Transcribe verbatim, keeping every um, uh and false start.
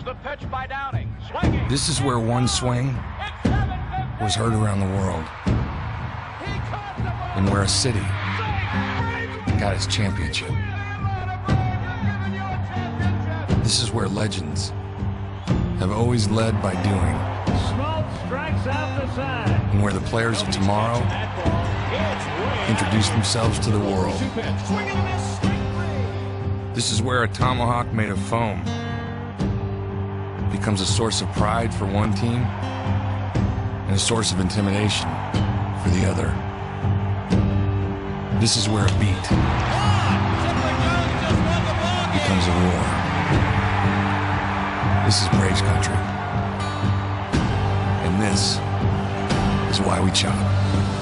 the pitch by Downing. Swinging. This is where one swing was heard around the world, and where a city got its championship. This is where legends have always led by doing, Smoke strikes out the side. and where the players of tomorrow introduce themselves to the world. This is where a tomahawk made of foam becomes a source of pride for one team and a source of intimidation for the other. This is where a beat becomes a war. This is Braves country. And this is why we chop.